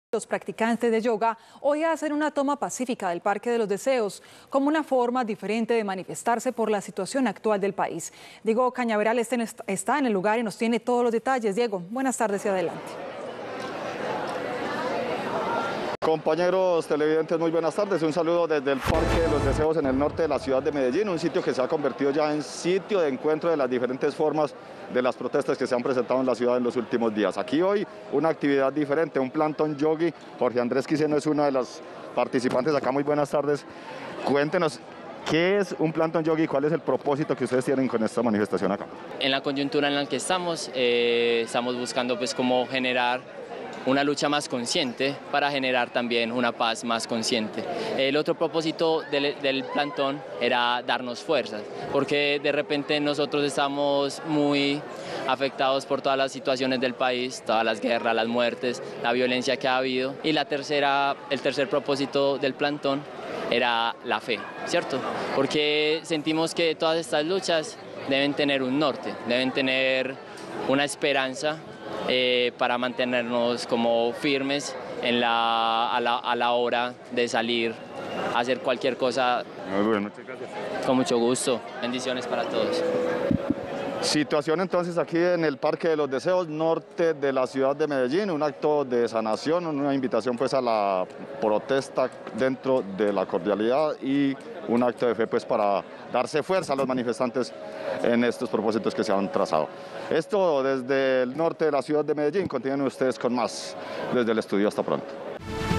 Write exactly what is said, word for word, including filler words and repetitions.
Los practicantes de yoga hoy hacen una toma pacífica del Parque de los Deseos como una forma diferente de manifestarse por la situación actual del país. Diego Cañaveral está en el lugar y nos tiene todos los detalles. Diego, buenas tardes y adelante. Compañeros televidentes, muy buenas tardes. Un saludo desde el Parque de los Deseos en el norte de la ciudad de Medellín, un sitio que se ha convertido ya en sitio de encuentro de las diferentes formas de las protestas que se han presentado en la ciudad en los últimos días. Aquí hoy una actividad diferente, un plantón yogi. Jorge Andrés Quiseno es uno de los participantes acá. Muy buenas tardes. Cuéntenos, ¿qué es un plantón yogi y cuál es el propósito que ustedes tienen con esta manifestación acá? En la coyuntura en la que estamos, eh, estamos buscando pues cómo generar una lucha más consciente para generar también una paz más consciente. El otro propósito del, del plantón era darnos fuerzas, porque de repente nosotros estamos muy afectados por todas las situaciones del país, todas las guerras, las muertes, la violencia que ha habido. Y la tercera, el tercer propósito del plantón era la fe, ¿cierto? Porque sentimos que todas estas luchas deben tener un norte, deben tener una esperanza Eh, para mantenernos como firmes en la, a, la, a la hora de salir a hacer cualquier cosa. Muy bueno, muchas gracias. Con mucho gusto. Bendiciones para todos. Situación entonces aquí en el Parque de los Deseos, norte de la ciudad de Medellín, un acto de sanación, una invitación pues a la protesta dentro de la cordialidad y un acto de fe pues para darse fuerza a los manifestantes en estos propósitos que se han trazado. Esto desde el norte de la ciudad de Medellín. Continúen ustedes con más desde el estudio. Hasta pronto.